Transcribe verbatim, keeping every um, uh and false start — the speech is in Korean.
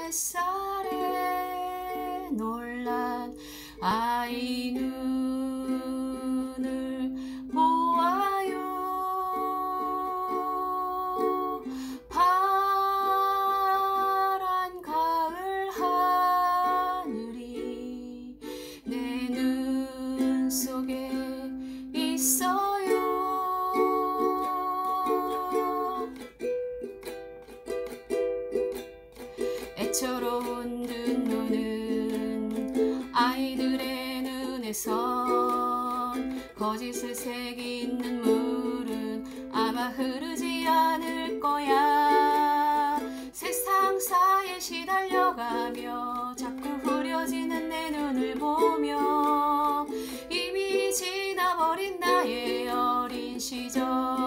햇살에 놀란 아이 눈을 보아요. 파란 가을 하늘이 내 눈 속에 있어요. 애처로운 눈노는 아이들의 눈에선 거짓을 새긴 눈물은 아마 흐르지 않을 거야. 세상사에 시달려가며 자꾸 흐려지는 내 눈을 보며 이미 지나버린 나의 어린 시절